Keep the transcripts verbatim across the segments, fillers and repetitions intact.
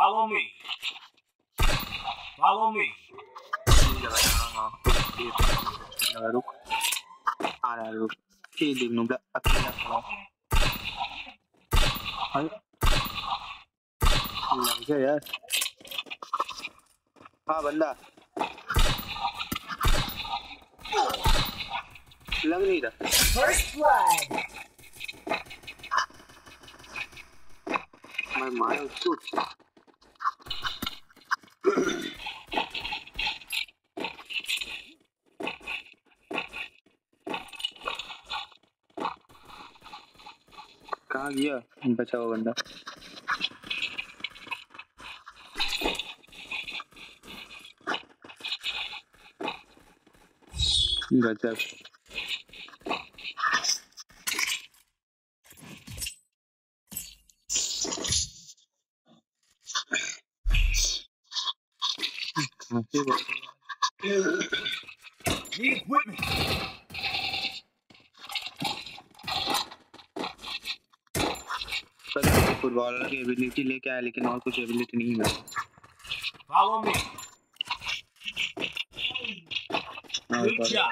Follow me. Follow me. रुक आ रहा रुक ये देख नूबला अकेला खड़ा लग गया यार। हाँ बंदा लग नहीं रहा। First blood. मैं मारा उसको। कहाँ गया बचा हुआ बंदा? गजब। Need equipment. फुटबॉलर की एबिलिटी लेके आया लेकिन और कुछ एबिलिटी नहीं है। Follow me. Good job.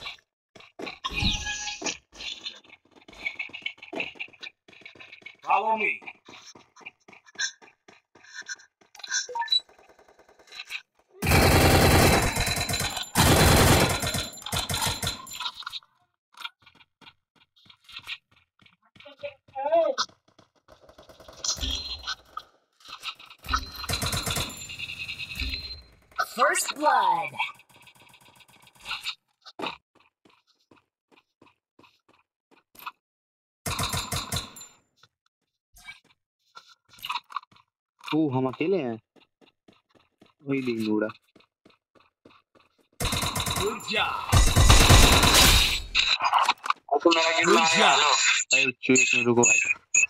Follow me. First blood. ओ हम अकेले हैं वही देख लूड़ा। Good job. तो मेरा गेम में आया लो भाई चूक में रुको भाई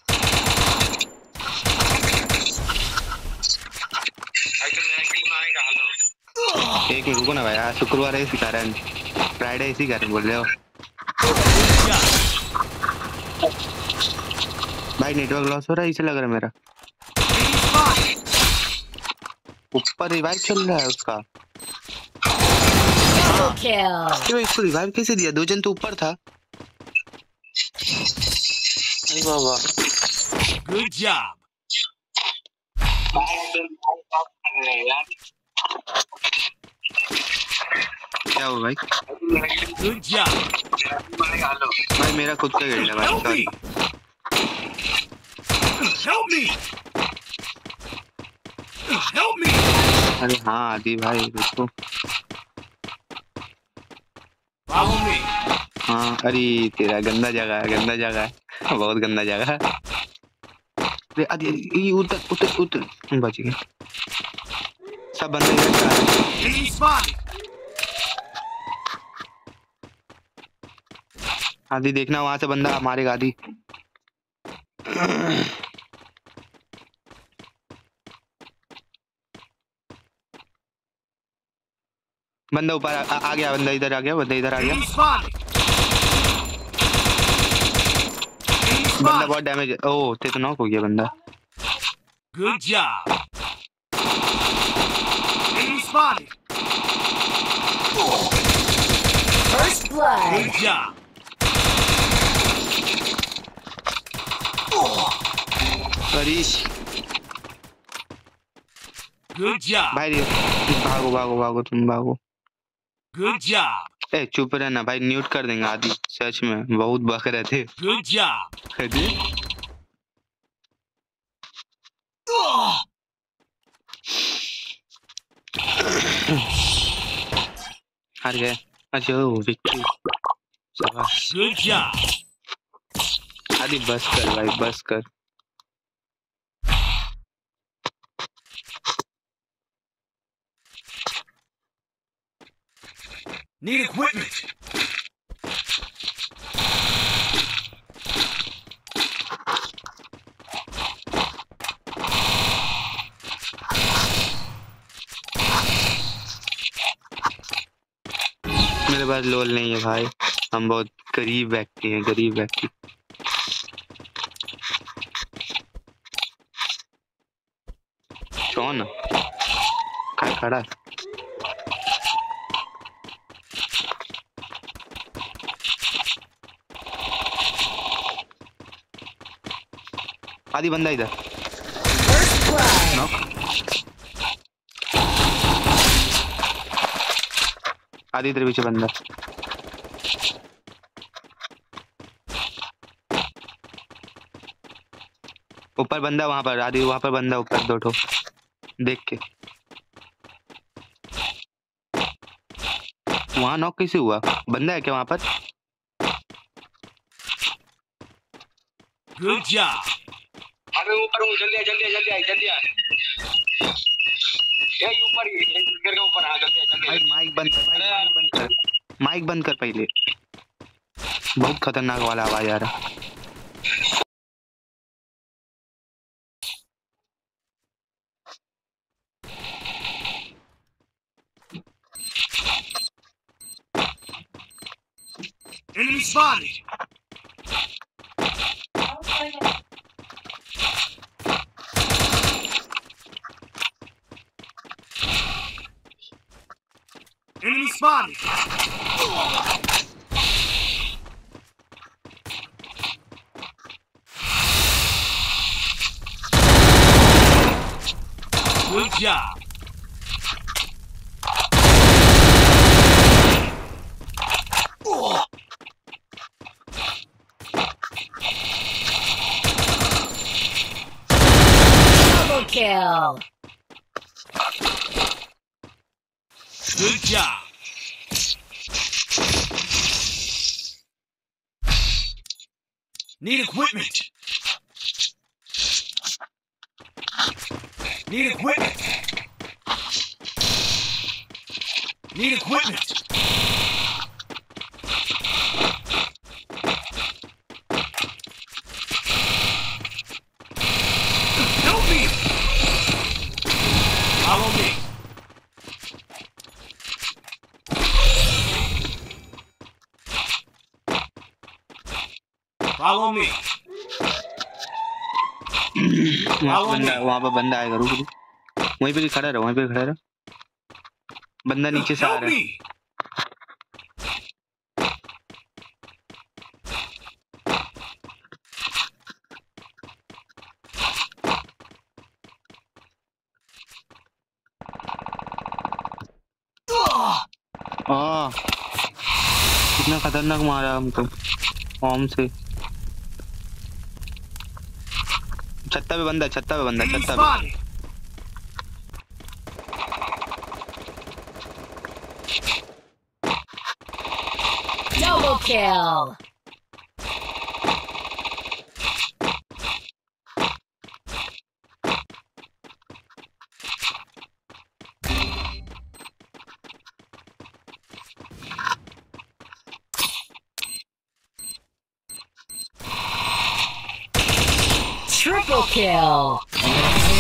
भाई तो मेरा गेम में आएगा लो एक मिनट रुको ना भाई आज शुक्रवार है इसी कारण फ्राइडे इसी कारण बोल रहे हो भाई नेटवर्क लॉस हो रहा है इसे लग रहा है मेरा ऊपर रिवाइव चल रहा है उसका क्यों इसको रिवाइव कैसे दिया दो जन तो ऊपर था अरे बाबा Good job. क्या हुआ भाई Good job. भाई मेरा खुद का गेट है भाई Help me. Help me. Help me. अरे हाँ आदि भाई रुको Follow me. हाँ अरे तेरा गंदा जगह है गंदा जगह है बहुत गंदा जगह है अरे आदि ये उतर उतर उतर बच गए सब बंदे Enemy spotted. आदि देखना वहां से बंदा मारेगा आदि बंदा ऊपर आ, आ गया बंदा इधर आ गया बंदा इधर आ गया Enemy spotted. Enemy बंदा spotted. बहुत डैमेज है ओह ते तो नॉक हो गया बंदा Good job. Enemy spotted. First blood. Good job. Harish Good job. भाई भागो भागो भागो तुम भागो Good job. ए चुप रहना भाई म्यूट कर देंगे आदि सच में बहुत बक रहे थे Good job. अरे हार गए अच्छा ओ विक्ट्री शाबाश Good job. आदि बस कर भाई बस कर Need equipment. मेरे पास लोल नहीं है भाई हम बहुत गरीब व्यक्ति हैं गरीब व्यक्ति कौन खड़ा खड़ा आदि बंदा इधर First blood. नॉक आदि इधर पीछे बंदा ऊपर बंदा वहां पर आदि वहां पर बंदा ऊपर दो ठो देख के वहां नॉक कैसे हुआ बंदा है क्या वहां पर Good job. अबे ऊपर हूँ जल्दी आ जल्दी आ जल्दी आ जल्दी आ ये ऊपर घर के ऊपर आ जल्दी आ जल्दी भाई माइक बंद कर भाई माइक बंद कर माइक बंद कर पहले बहुत खतरनाक वाला आवाज आ रहा Enemy spotted. Enemy spotted. Good job. Double kill. Good job. Need equipment. Need equipment. Need equipment. Help me. Follow me. Follow me. वहां पर बंदा वहां पर बंदा आएगा रुक रुक वहीं पे खड़ा रहो वहीं पे खड़ा रहो बंदा नीचे से आ Help रहा है me. आ कितना खतरनाक मारा हमको ओम से छत्ता पे बंदा छत्ता पे बंदा Enemy छत्ता पे spotted. Double kill. Triple kill.